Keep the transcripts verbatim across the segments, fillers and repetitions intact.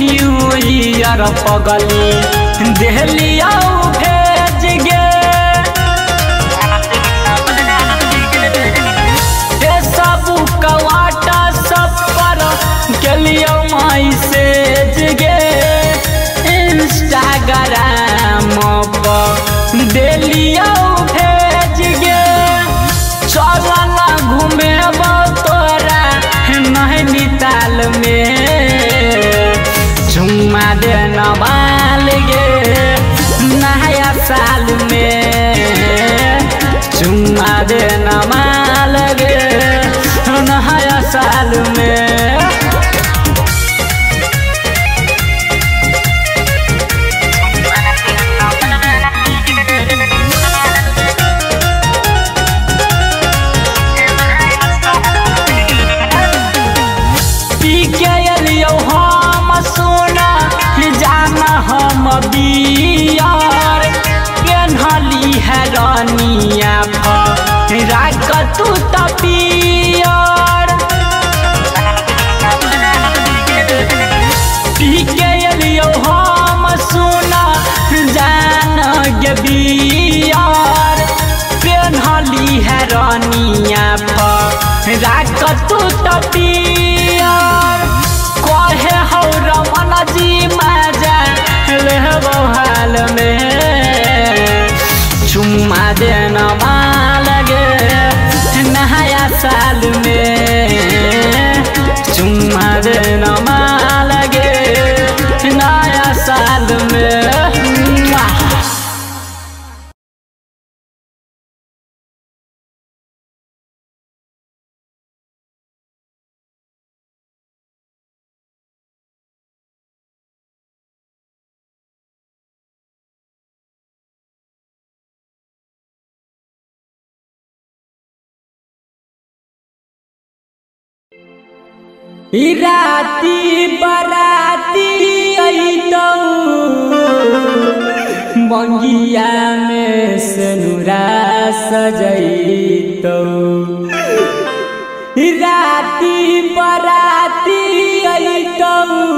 New year पगली देहलिया भेज गे सब कवाटा सब पर गलियो मैसेज गे इंस्टाग्राम पर देलियो भेज गे चलना घूमे तोरा नैनीताल में चुम्मा देना बाल गे नया साल में चुम्मा देना माल गे नया साल में हम बियार पेन्हली है रानिया राख तू तपियर पी के एलियो हम सुना जान गे बियार पेन्हली है रानिया राख तू तपियर कहे हो रमन जी मजा हाल में चुम्मा देना माल गे नया साल में चुम्मा देना माल गे नया साल में। राती बराती अइतौ मंगिया में सनुरा सजैतौ राती बराती अइतौ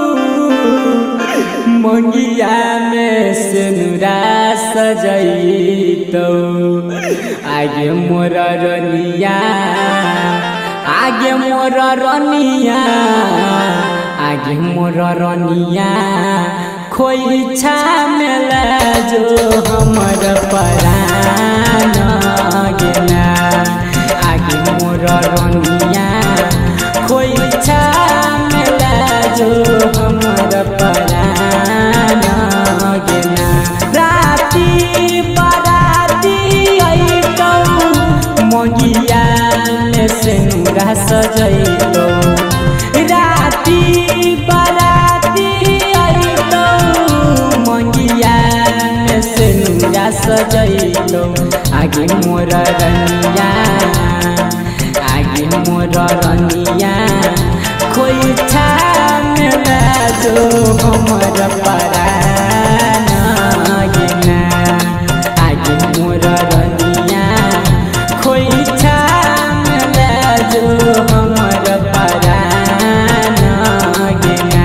मंगिया में सनुरा सजैतौ आगे मोर रनिया आगे मोर रनिया आगे मोर रनिया खोइछा मेला जो हमर परान गेला आगे मोर रनिया खोइछा मेला जो हमर परान गेला राती बराती अइतौ मंगिया सेनुरा सजैतौ राती बराती अइतौ मंगिया में सेनुरा सजैतौ आगे मोर रनिया आगे मोर रनिया खोइछा मेला जो हमर परान गेला आगे मोर रनिया खोइछा जो हमर परान गेला।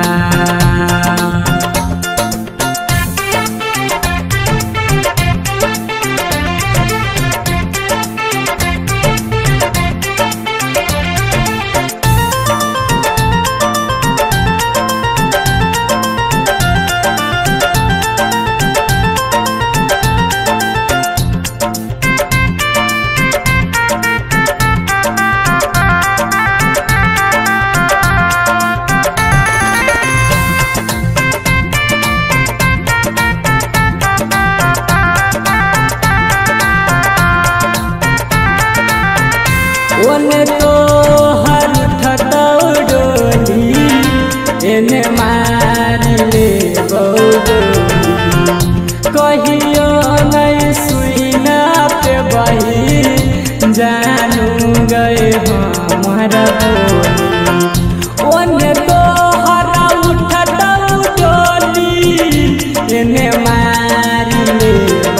ओने तो हर ठटौ डोली एने मार ले कहियो नहीं सुइना पे बही जानू गए हमारा बोली ओने तो हर ठटौ डोली एने मार ले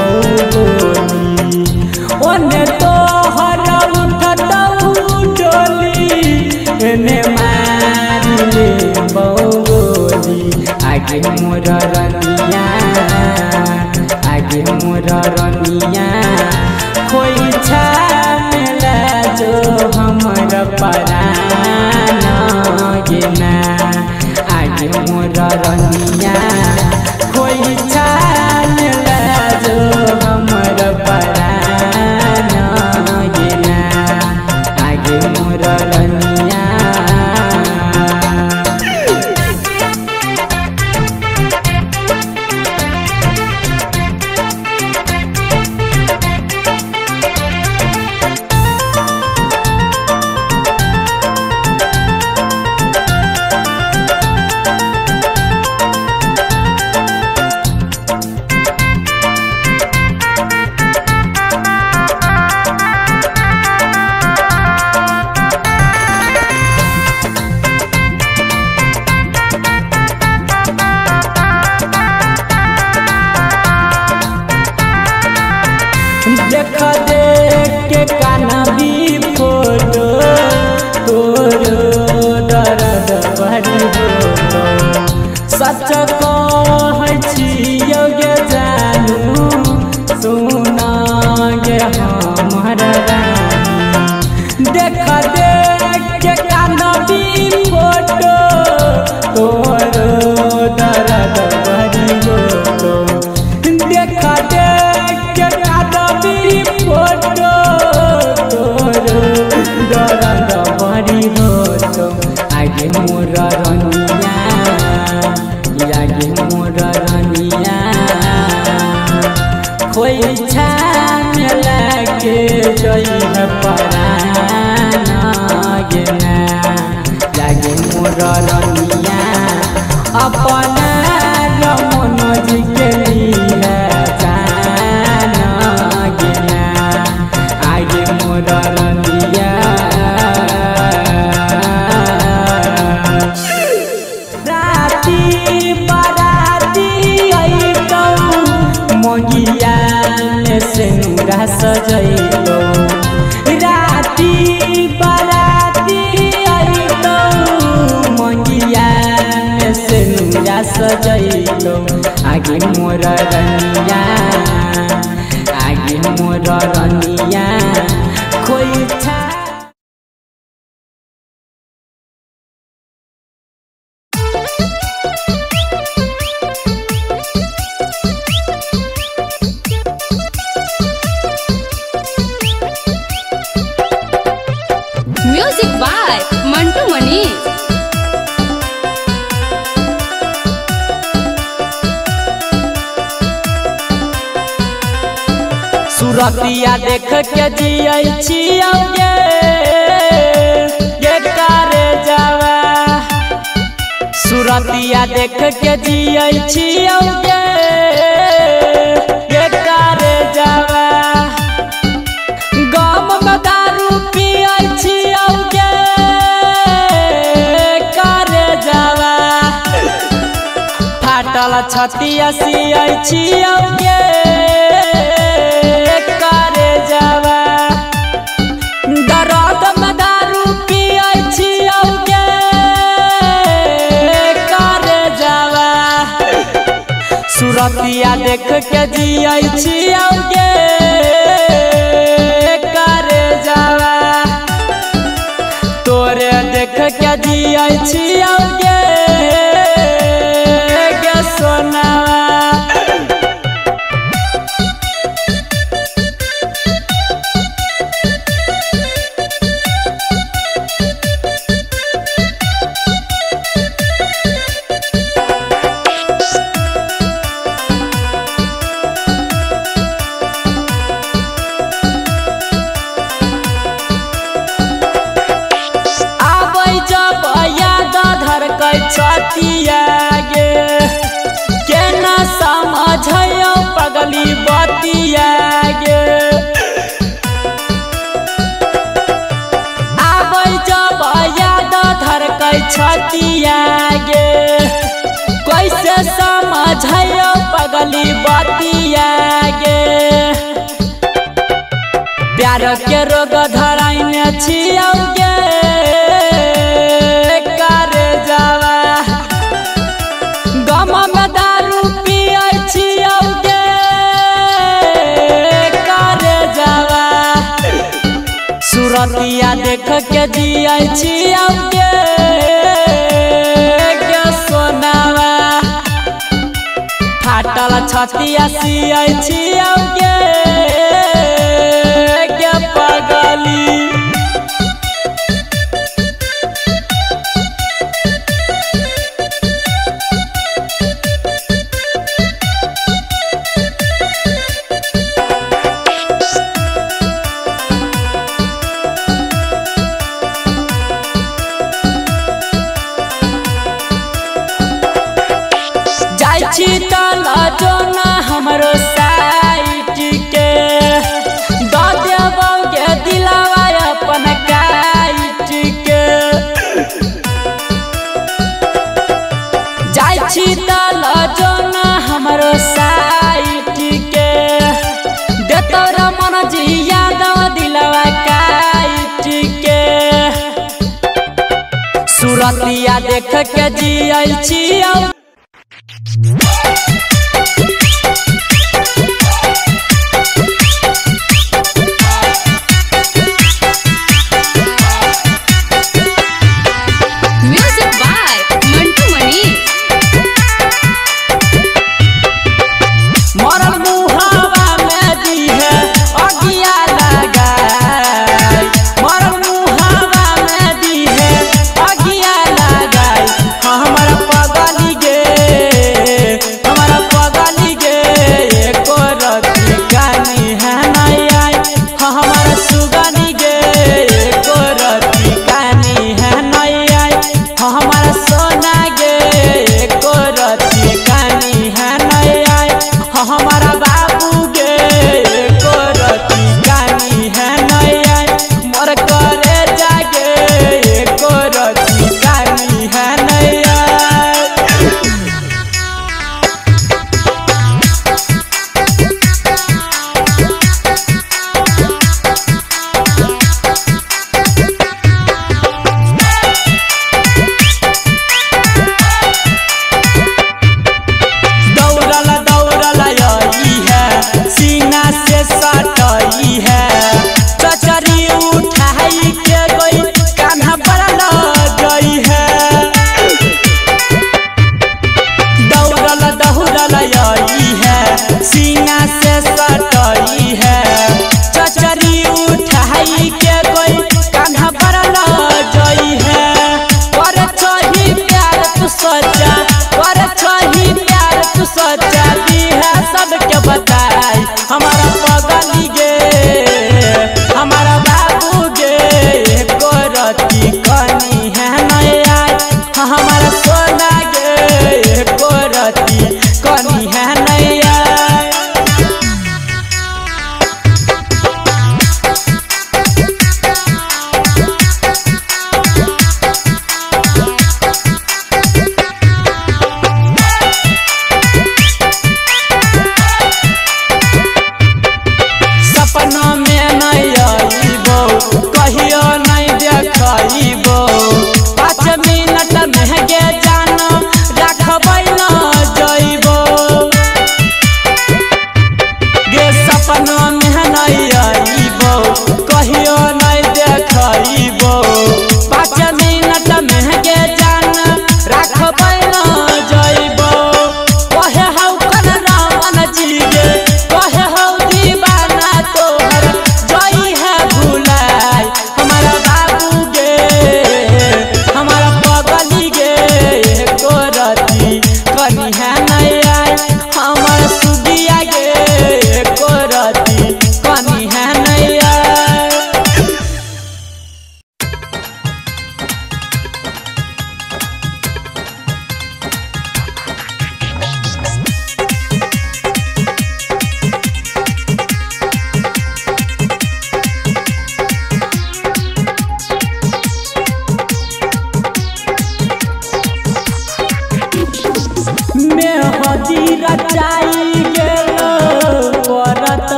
ओने तो हर ने मारी ले बौली आगे मोर रनिया आगे मोर रनिया कोई छामेला जो हमर परान गेना आगे मोर रनिया कोई छामेला जो हमर परान गेना आगे मोर रनिया देख देख के काना भी फोटो तोर दर्द भरी हो सच कहै छियौ गे जानू सुना गे हमर रानी देख देख के काना भी फोटो तोर दर्द भरी हो देख देख के फोटो तोर दर्द भरी हो आगे मोर रनिया आगे मोर रनिया कोई छामेला के जई परान गेना आगे मोर रनिया अपना मनोज के लिए रनिया राती बाराती अइतौ मंगिया में सिंदूरा सजैतौ राती बाराती अइतौ मंगिया में सिंदूरा सजैतौ आगे मोर रनिया आगे मोर रनिया कोई छा म्यूजिक बाय मंटू मनीष। सुरतिया देख के जियै छियौ गे गे कारे जावा सुरतिया देख के जियै छियौ गे गे कारे जावा गम में दारू पियै छियौ गे कारे जावा फाटल छतिया सियै छियौ गे दर्द में दारू पियै छियौ गे कारे जावा सुरतिया देख के जियै छियौ गे कारे जावा तोरे देख के जियै छियौ गे गे सोनावा छतिया गे केना समझयो पगली बतिया गे आबै जब याद धरकै छतिया गे कैसे समझयो पगली बतिया गे प्यार के रोग धराइने छियौ गे कारे जावा गम देख के जिया छिया के सोनावा फाटल छतिया सिया छिया के पगली चीतल जोना हमरो साइट के द देबोगे दिलावा अपन काइट के जाय चीतल जोना हमरो साइट के देतो रमन जी यादव दिलावा काइट के सूरतिया देख के जियल छिया म्यूजिक बाय मंटू मनी। मरल मुहावा में दी है अगिया लगाई मरल मुहावा में दी है अगिया लगाई हमारा पगली गे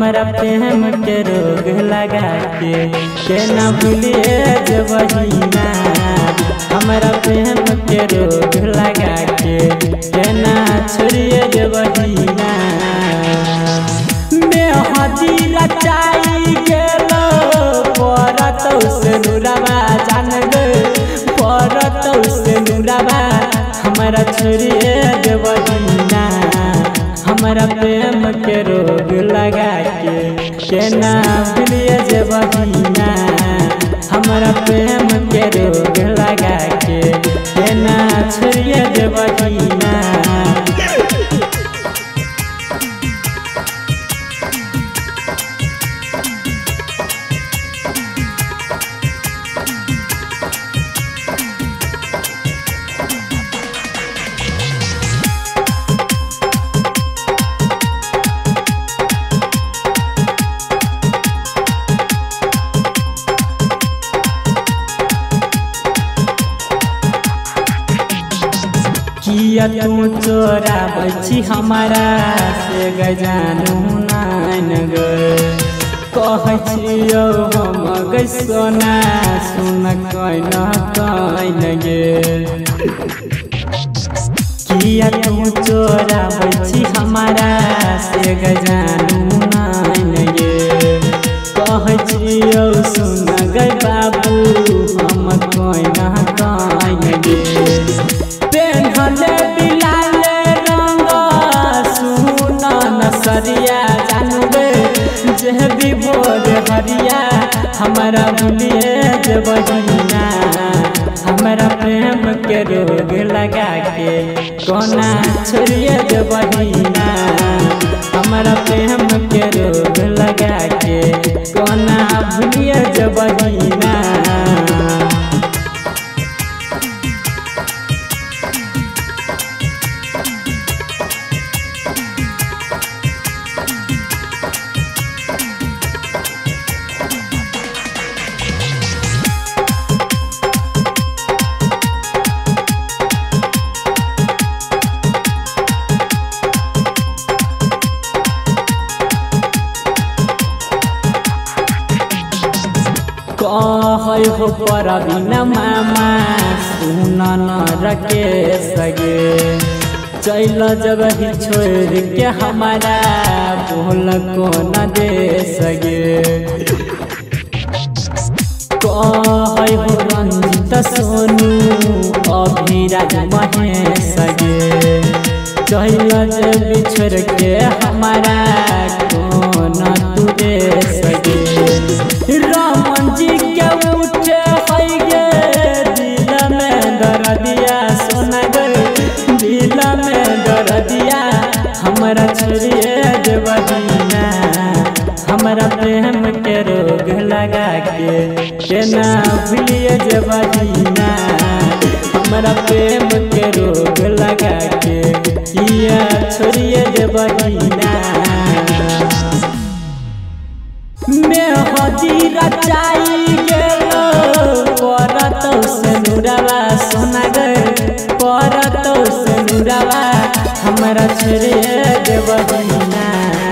हमारा प्रेम के रोग लगा के के ना भूलिए जबहीना हमारा प्रेम के रोग लगा के के ना छोड़िए जबहीना मैं हदी रचाई गेलो परत से नुराबा जान गए परत से नुराबा हमारा छोड़िए जबहीना हमारा प्रेम के रोग लगा के के ना भूलिए जबहीना हमारा प्रेम के रोग लगा के के ना छोड़िए जबहीना किया तू चोरा बची हमारा से गजानू नान गे कहियो हम गई सोना सुन कैन कैन गे किया तू चोरा बची हमारा से गजानू नान गे कहियो सुन गई बाबू हम कैन कैन गे पेन्हले बिलाले रंग सुना नसरिया जानबे जे भी भोर हरिया हमारा भूलिए जबहीना हमारा प्रेम के रोग लगा के कोना छोड़िए जबहीना हमारा प्रेम के रोग लगा के कोना भूलिए जबहीना कह हो पर बिना मामा सुन न रखे सगे चल जब ही छोड़ के हमारा बोल को न दे सगे कह हो रंजित सोनू अभिराज महेश गे चल जब छोड़ के हमारा को न तू दे सगे रामन जी के उठे है गे दिल में दर्दिया सोना गे दिल में दर्दिया हमारा छोड़िए जबहीना हमारा प्रेम के रोग लगा के के ना भूलिए जबहीना हमारा प्रेम के रोग लगा के किया छोड़िए जबहीना मैं हदी रचाई गेलो परत से नुराबा सोना गे परत से नुराबा हमारा छोड़िए जबहीना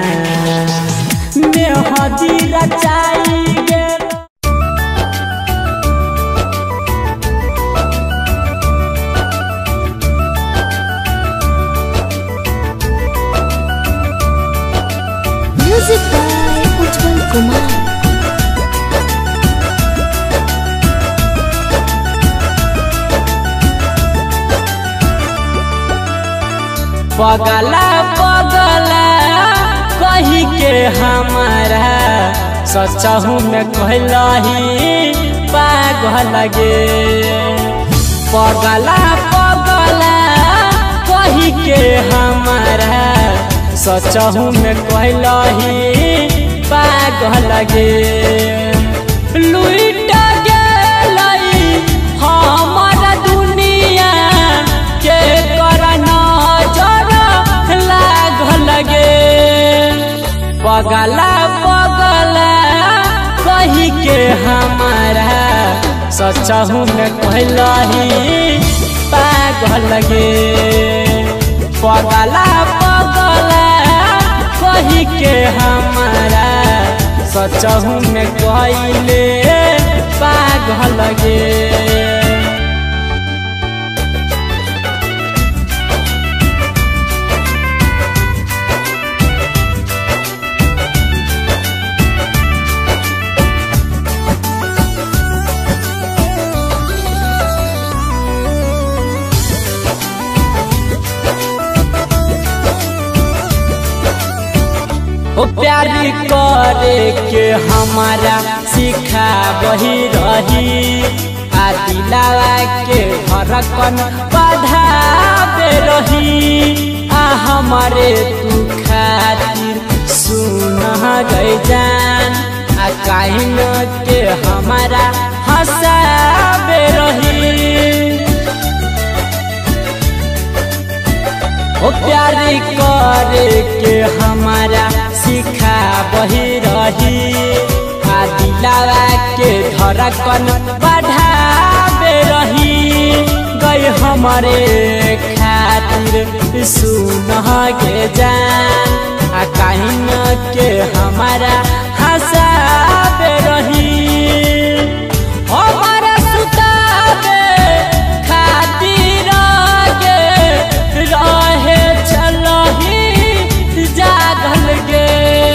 मैं हदी रचाई गेलो म्यूजिक बाय उज्जवल कुमार। पगला पगला कही के हमारा सचहू में कहलही पागल गे पगला पगला कही के हमारा सचहू में कहलही पागल गे लुट गेलई हमारा दुनिया के करना पगला पगला कही के हमारा सचहू में कहलही पागल गे पगला पगला कही के हमारा सचहू में कइले पागल गे। ओ प्यारी करे के हमारा सिखा वही रही आ दिलावा के धड़कन बढ़ावे रही आ हमारे तू खातिर सुन गई जान आ काहिन के हमारा हंसावे रही। ओ प्यारी करे के हमारा सिखा वही रही आ दिलावा के धड़कन बढ़ावे रही गई हमारे खातिर सुन के जान आ काहिन के हमारा हंसावे रही। हमारा सुतावे खातिर गे रहे चलही जागल गे।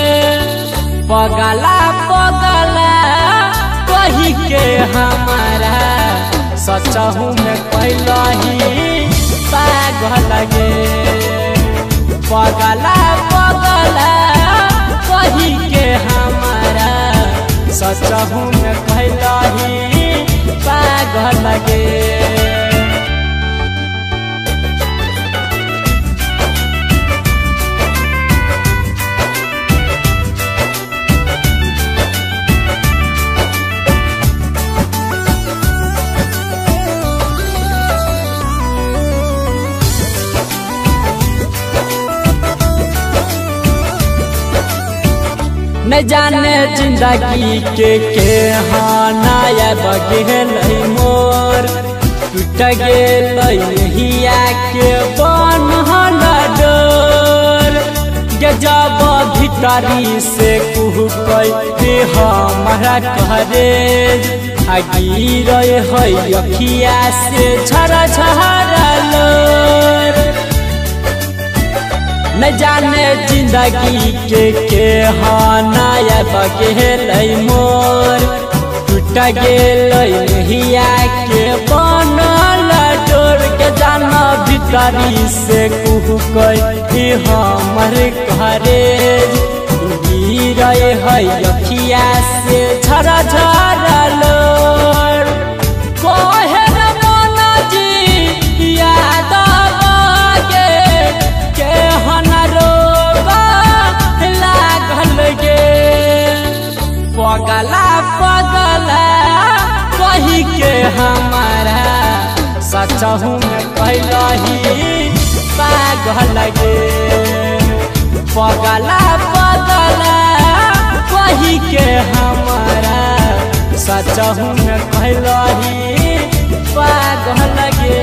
पगला पगला कही के हमारा सचहू में पहलही पागल गे। पगला पगला कही के हमारा सचहू में पहलही पागल गे। न जाने जिंदगी के के हानाया बगेल मोर टूट गेल हिया के बनहल डोर गे। जब भीतरी से कुहू कई हमारा कहरे आ गिर है अखिया से झरा झरा लोर। न जाने जिंदगी के के हानाया बगेल मोर टूट गेल हिया के बनल डोर के। जाना भीतरी से कुहू कई हमर घरे गिर है अखिया से झरा झरा लोर। कहे मन जी याद पगला पगला कही के हमारा सचहू में पहलही पागल गे। पगला पगला कही के हमारा सचहू में पहलही पागल गे।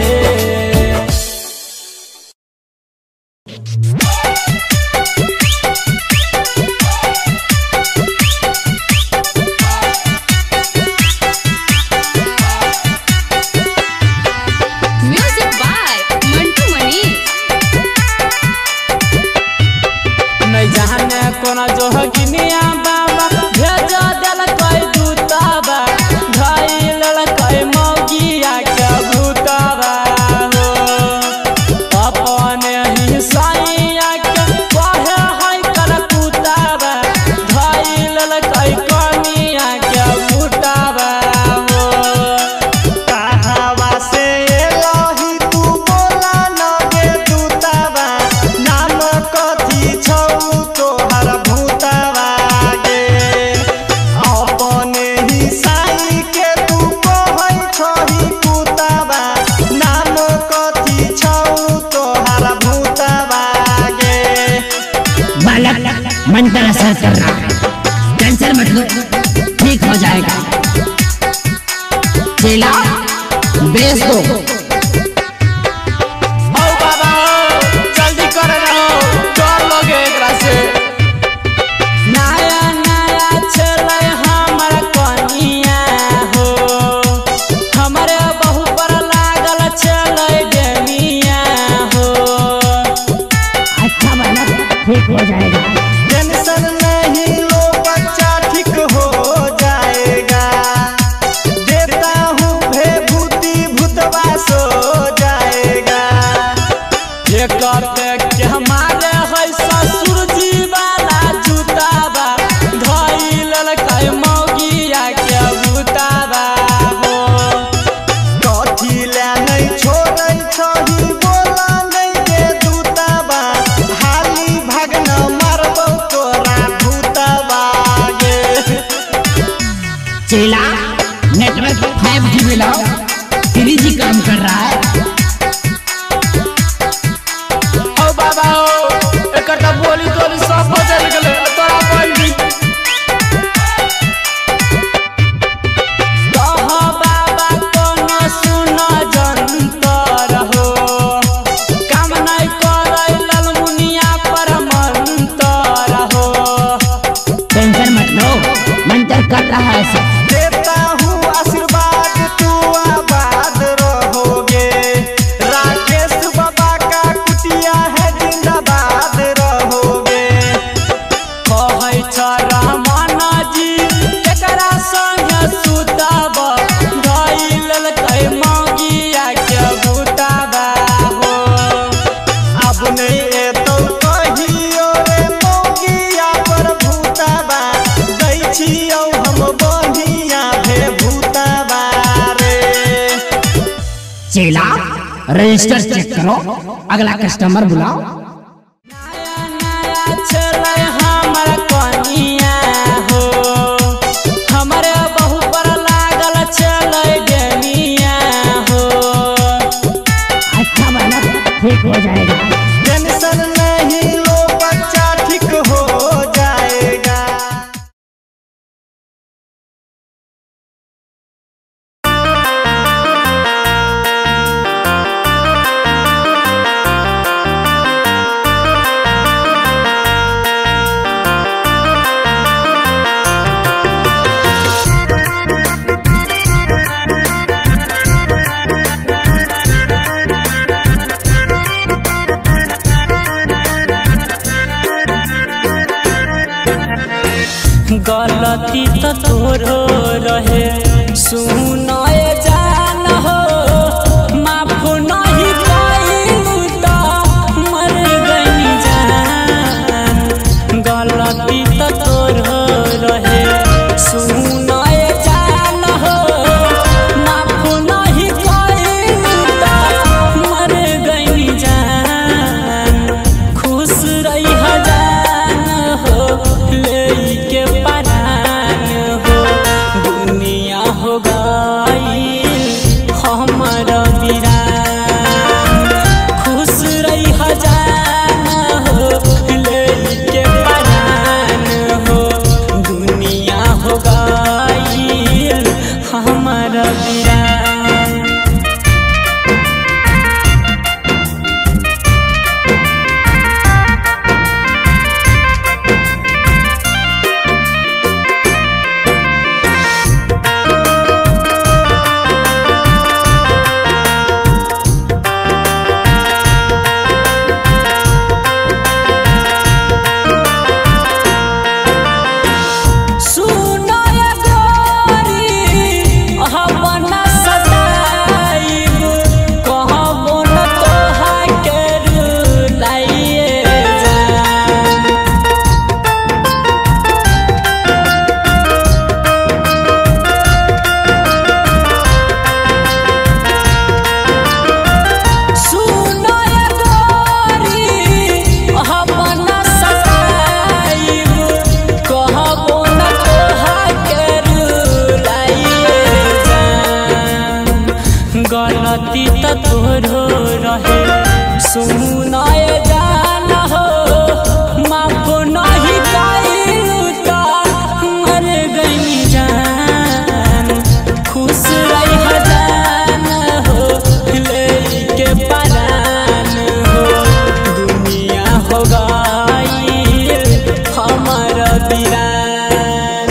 कोना जो हगिनिया बाबा भेज दिल कोई दूताबा भाई लड़ कोई मौगिया के भूताबा हो अपने ही साइया के कहे है कर कुताबा भाई लड़ कोई कनिया के भूताबा हो। कहावा से एलही तू बोला न गे दूताबा नाम कथी छौ मन का असर कर रहा है, टेंशन मत लो, ठीक हो जाएगा। चेला बेच दो। ओ बाबा जल्दी करे रहो, डर लगे एकरा से। नेटवर्क फाइव जी में लाओ, थ्री जी काम कर रहा है। ओ बाबा ओ एकर त बोली तोली सब बदल गेले तोरा बंदी कह बाबा कोनो सुन जंतर हो काम नहीं करे ललमुनिया पर मंतर हो। टेंशन मत लो, मंत्र कर रहा है सब। देता हूँ आशीर्वाद तू आबाद रहोगे, राकेश बाबा का कुटिया है जिंदाबाद रहोगे। कहै छ रमन जी एकरा संग सुतब धइल कै मौगिया के भूतबा हो। अब नहीं एतौ कहियो रे मौगिया पर भूतबा, दै छियौ हम बनिया भे भूतबा रे। चेला रजिस्टर चेक करो, अगला कस्टमर बुलाओ। नया नया छलै हमर कनिया हो, हमरे बहु पर लागल छलै डेनिया हो। अच्छा बना, ठीक हो जाएगा। टेंशन नहीं लो बच्चा ठीक हो जाएगा। गलती तो तोरो रहे सुनाए जान हो, माफ नहीं पाइलू तो मर गई जान। गलती तो तोरो रहे सुनाए जान हो, माफ नहीं पाइलू तो मर गई जान। खुश रही जान हो लेके परान हो, दुनिया हो गई हमर वीरान। खुश रही जान हो लेके परान हो, दुनिया हो गई हमर वीरान। सुनो ये गोरी अपना सताइब, कहबो न तोहा के रुलाइए जान। सुनो ये गोरी अपना सताइब, कहबो न तोहा के रुलाइए जान। गलती तो तोरो रहे सुनाए जान हो, माफ नहीं पाइलू तो मर गई जान। खुश रही जान हो लेके परान हो, दुनिया हो गई हमर वीरान।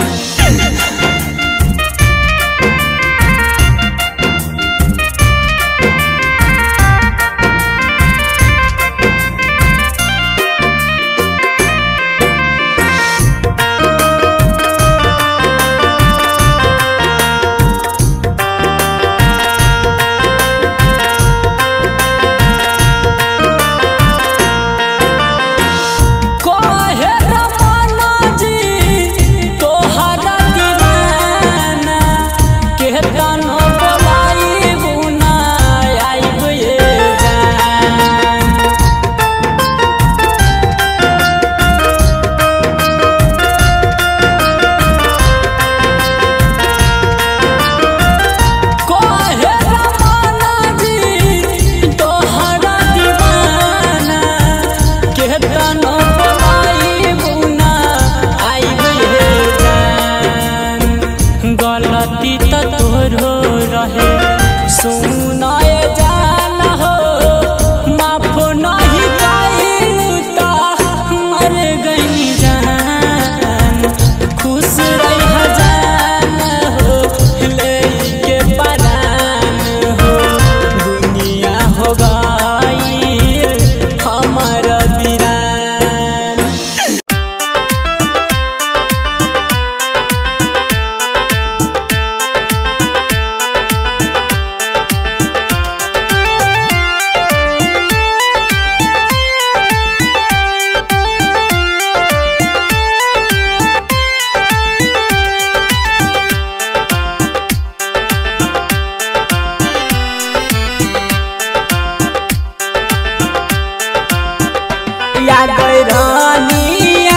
तोरो रहे सुनाए जान हो माफ नहीं कइलू त मर गई जान खुश रह जान हो लेके परान हो दुनिया हो गई हमर वीरान। या गैरानिया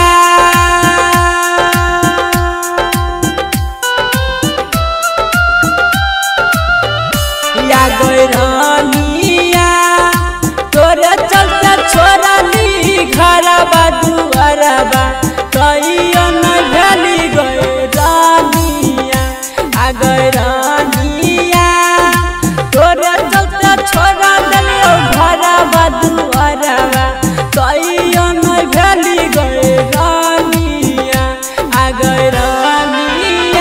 या गैरानिया तोरे चलते छोड़ली घरबा दुआरबा कहियो न भेली गैरानिया आ गैरानिया तोरे चलते छोड़ देलियो घरबा दुआरबा कहियो न भेली गैरानिया आ गैरानिया।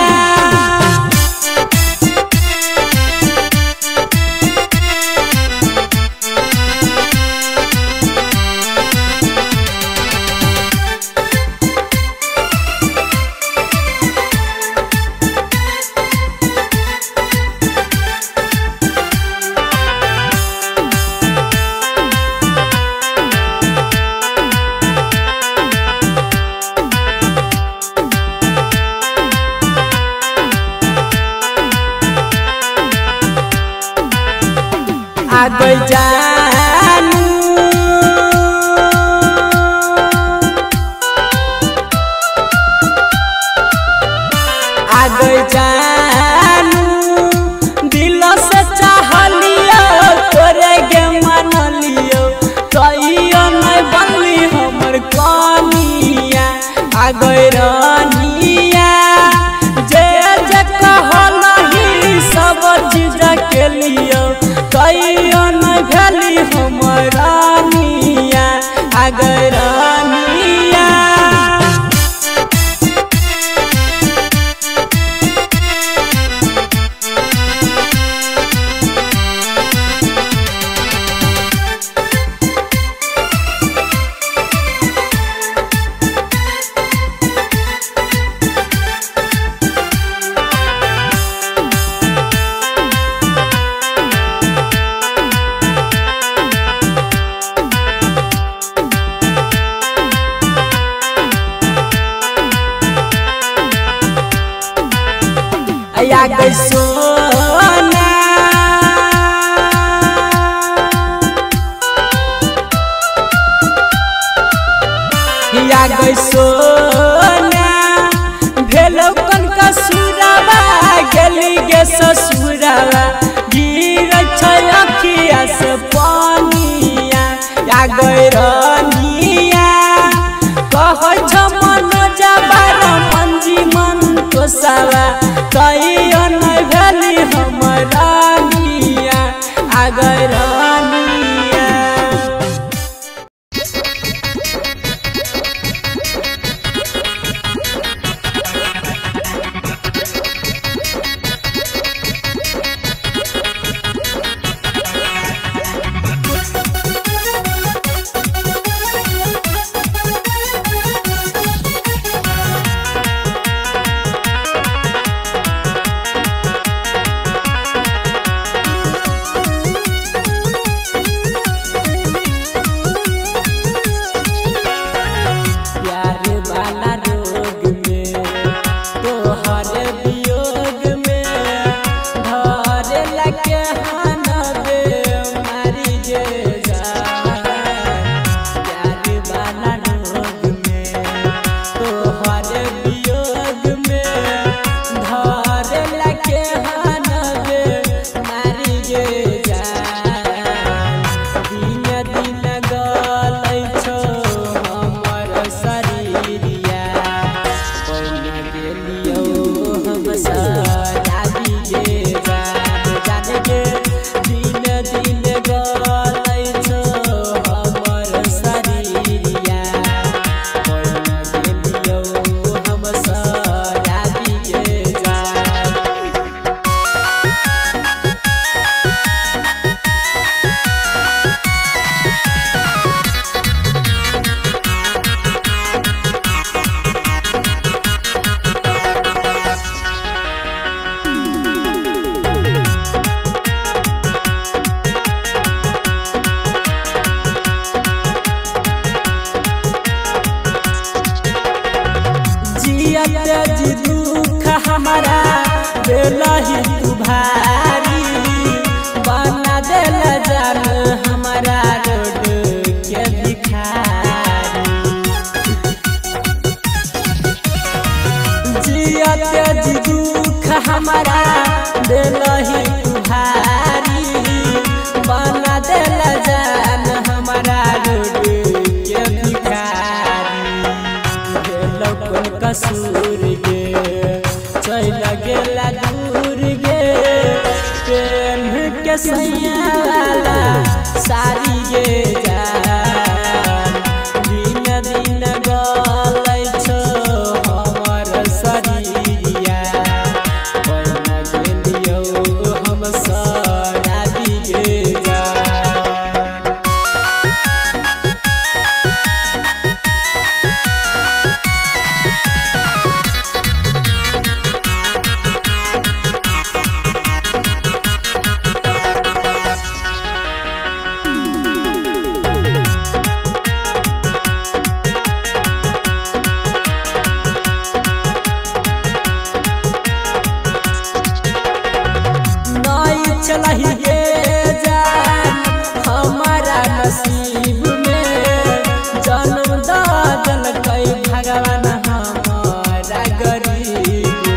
आ गई जानू आ गई जानू दिल से चाहलियो तोरे के मन लियो कहियो नहीं बनली हमर कनिया आ गई रानिया जे जे कहलही सब चीज के लियो कहियो न भेली हमर रानिया आ गई रानिया। या गई सोना या गई सोना भेलो कन का सुरावा गेली गे ससुरावा गिर छै अखिया से पानिया या गई रानिया कहै छ मन जबार मंजी मन तो सावा कहियो नहीं भेली हमर रानिया आ गई रानिया। बेलही तू भारी बना देल जान हमारा रोड के भिखारी जियते जी दुख हमारा बेलही तू भारी बना देल जान हमारा रोड के भिखारी गेलो कोन कसूर गे चल गेला दूर गे प्रेम के सैयाला सारी गे जान दिन दिन गलै छो हमर शरीरिया बना गेलियो हम सारी गे जान चलही गे जान हमारा नसीब में जन्म दादल कई भगवान हमारा गरीब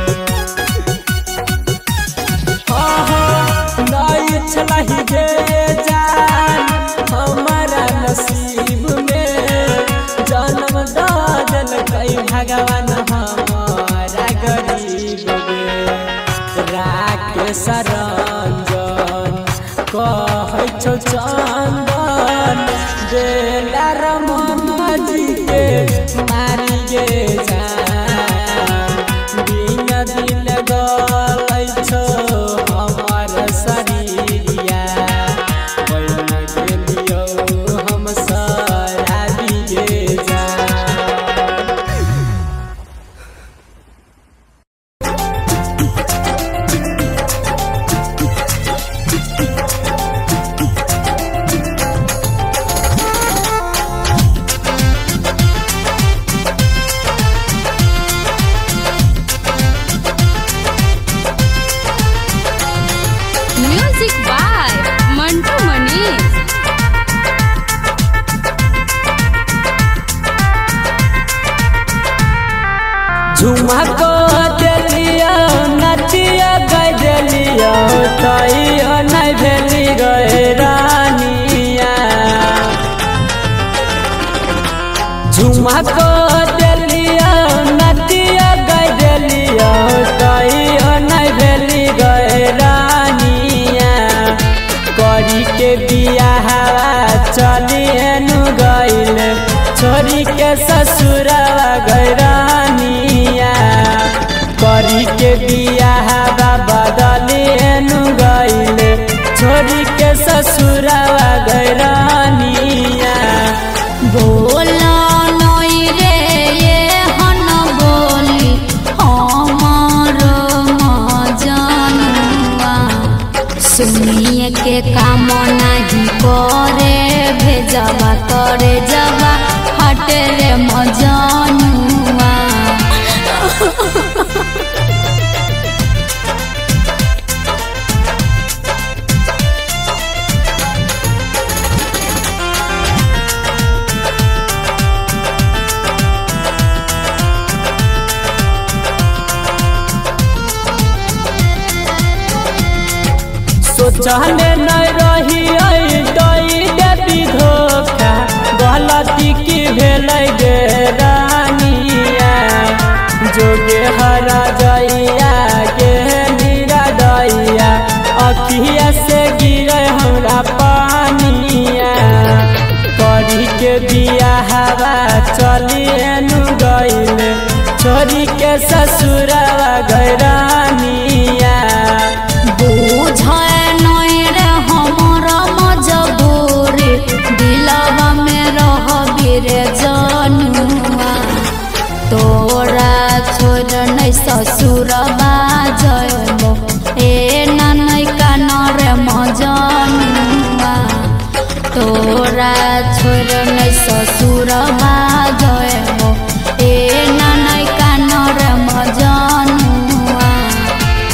में नहीं चलही गे जान हमारा नसीब में जन्म दादल कई भगवान हमारा गरीब में राकेश रंजन कहै छौ चंदन बेला रमन जी के मारी गे जान दिन दिन गलै छौ हमर शरीरिया बना गेलियो हम सारी गे जान Music by Mantu Manish. झुमा को देलियो नचिया गई देलियो तइयो नहीं भेली गए रानिया झुमा को देलियो नचिया गई देलियो तइयो नहीं भेली गए रानिया करी के बियाह चली एनु गइल छोरी के ससुरवा गई रानिया करी के बियाह बदली एनु गइल छोरी के ससुरवा गई रानिया बोला नई रे ये हन बोली हमर मजनुआ सुनिए के काम नहीं करे भेजवा करे जवा हटे रे मजनुआ सोचले नहीं रही दई देवी धोखा गलती की भेलै गे रानिया जोगे हरा जइया गे नीरा दैया अखिया से गिरे हमरा पानिया करी के बियाह चली एनु गइल छोरी के ससुरवा गई रानिया रे जनुआ तोरा छोड़ नहीं ससुरबा जयबो ए नानै कान रे मजनुआ तोरा छोड़ नहीं ससुरबा जयबो ए नानै कान रे मजनुआ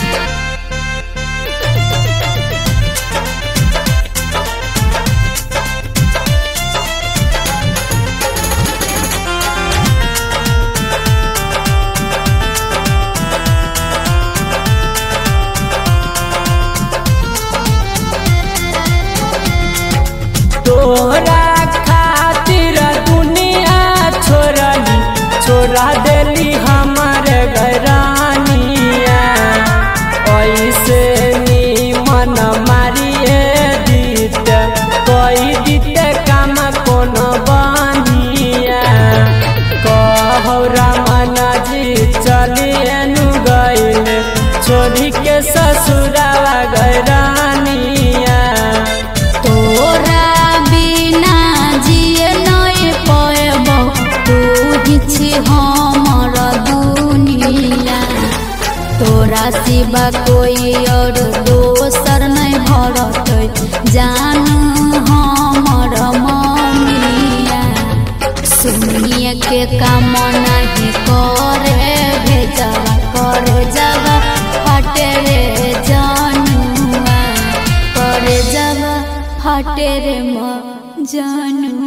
ससुरावा गैरानिया। तोरा बिना जिए नहीं पाएबो तू ही छी हमर दुनिया। तोरा सिवा कोई और दोसर नहीं भरत जानू हमर ममिया। सुनिए के काम नहीं करे भेजवा करे जवा हटे रे जानुआ करे जवा हटे रे म जानू।